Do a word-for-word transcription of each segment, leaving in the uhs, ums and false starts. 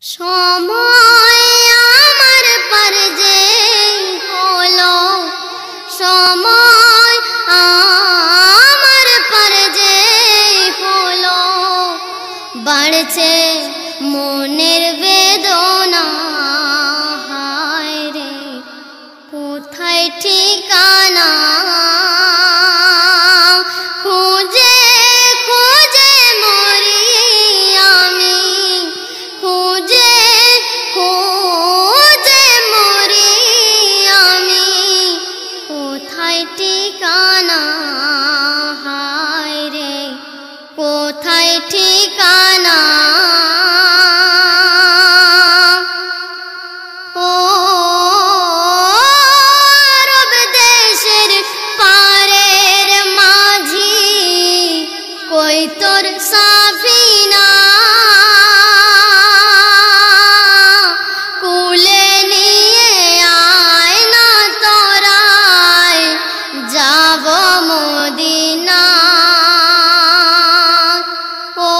সময় আমার পার যে হলো, সময় আমার পার যে হলো, বাড়ছে মনের বেদনা। হায় রে কোথায় ঠিকানা, খুঁজে খুঁজে মরি আমি, খুঁজে খুঁজে মরি আমি, কোথায় ঠিকানা। হায় রে কোথায় ঠিকানা। ও আরব দেশের পারের মাঝি, কই তোর সাফিনা, কুলে নিয়ে আয় না তোরায় যাব মদিনা। ও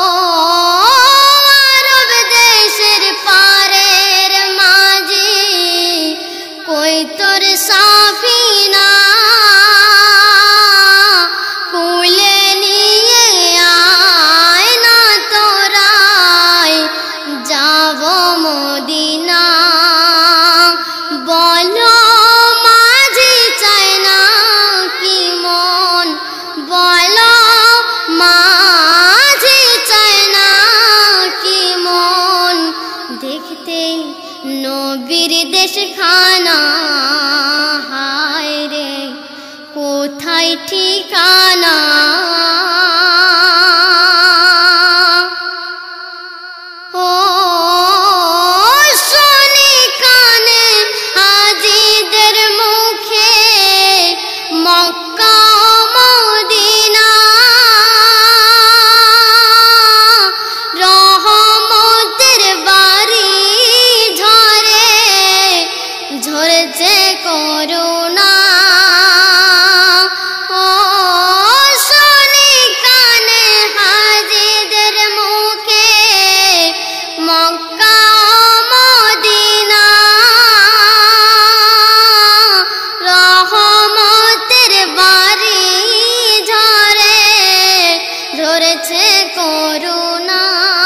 আরব দেশের পারের মাঝি, কই তোর সাফিনা, কুলে নিয়ে আয় না তোরায় যাব মদিনা। বলো মাঝি চায় না কি মন, বলো মাঝি চায় না কি মন, দেখতে নবীর দেশখানা। হায় রে কোথায় ঠিকানা। ও শুনি কানে হাজিদের মুখে, মক্কা মদিনা রহমতের বাড়ি ঝরে, ঝরেছে করুণা। ও শুনি কানে হাজিদের মুখে, মক্কা মদিনা রহমতের বাড়ি ঝরে, ঝরেছে করুণা।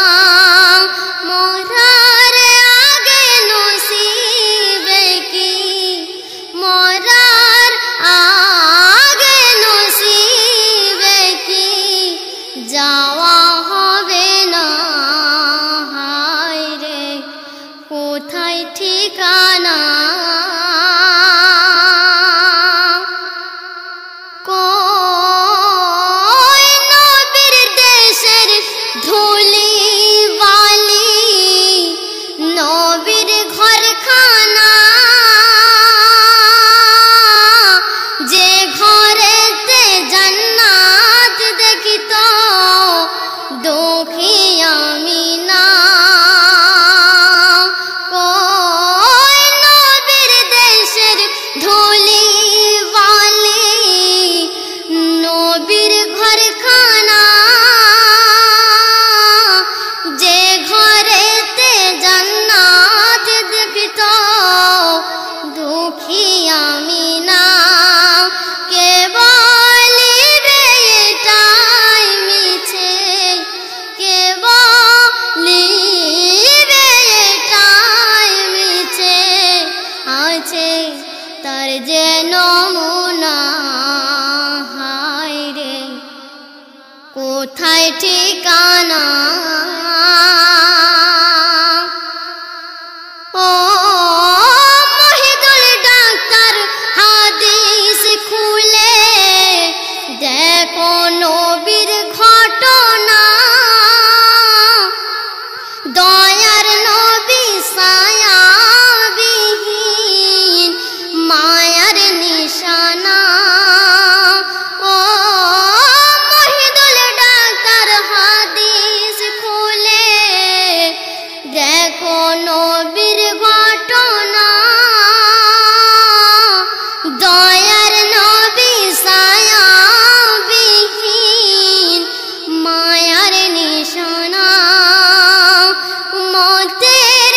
মরার আগে নসিবে কি, মরার আগে নসিবে কি, যাওয়া হবে না। হায় রে কোথায় ঠিকানা। কই নবীর দেশের ধুলি বালি, নবীর ঘরখানা, যে ঘরেতে জান্নাত দেখিত দুঃখী আমিনা। কই নবীর দেশের ধুলি বালি, নবীর ঘরখানা, যে ঘরেতে জান্নাত দেখিত দুঃখী আমিনা। কে বলিবে এটাই মিছে, কে বলিবে এটাই মিছে, আছে তার যে নমুনা। হায় রে কোথায় ঠিকানা। ও মহিদুল ডাক্তার হাদিস খুলে দেখো নবীর ঘটনা, দয়ার নবী ছায়াবিহীন মায়ার নিশানা। ও মহিদুল ডাক্তার হাদিস খুলে দেখো নবীর ঘটনা, দয়ার নবী ছায়াবিহীন মায়ার নিশানা। মতের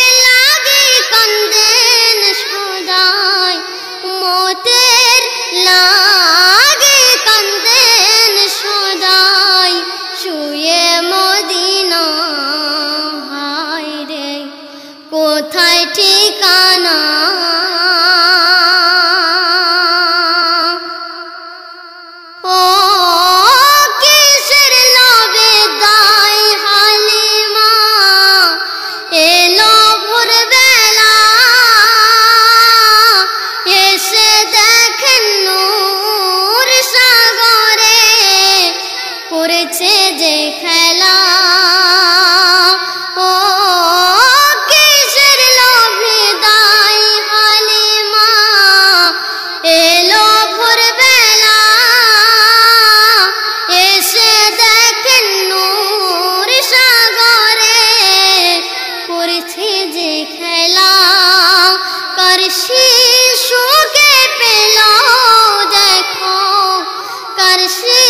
কোথায় ঠিকানা ও কিসের লোভে দায় হালিমা এলো ভোরবেলা এসে দেখেন নূর সাগরে করেছে যে খেলা ও কিসের লোভে দায় হালিমা এলো ভোরবেলা এসে দেখেন নূর সাগরে করেছে যে খেলা কার শিশুকে পেল দেখো কার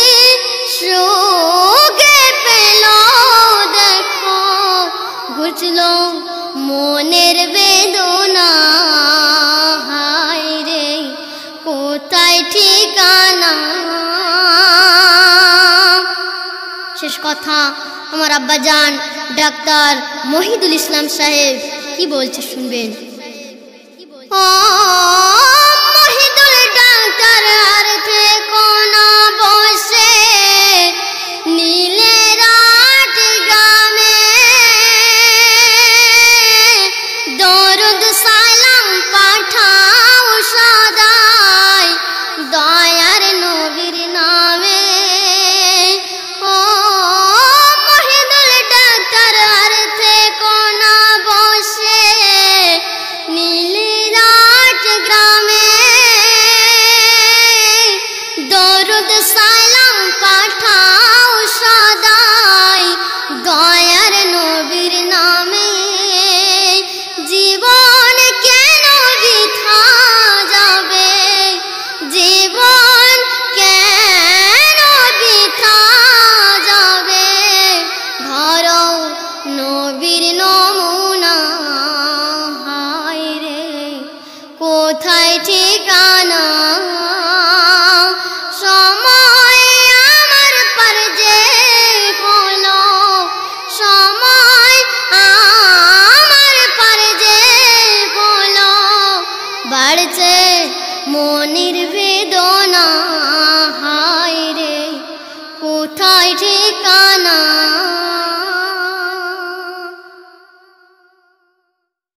শিশুকে পেল দেখো বুঝলো মনের বেদনা হায় রে কোথায় ঠিকানা শেষ কথা আমার আব্বাজান ডাক্তার মহিদুল ইসলাম সাহেব কি বলছে শুনবেন ও